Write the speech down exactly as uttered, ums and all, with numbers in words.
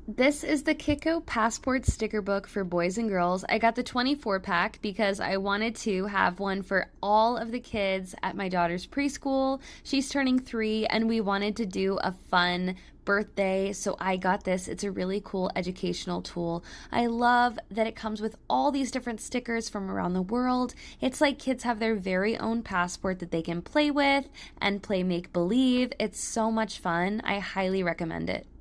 This is the Kicko Passport Sticker Book for boys and girls. I got the twenty-four pack because I wanted to have one for all of the kids at my daughter's preschool. She's turning three, and we wanted to do a fun birthday, so I got this. It's a really cool educational tool. I love that it comes with all these different stickers from around the world. It's like kids have their very own passport that they can play with and play make-believe. It's so much fun. I highly recommend it.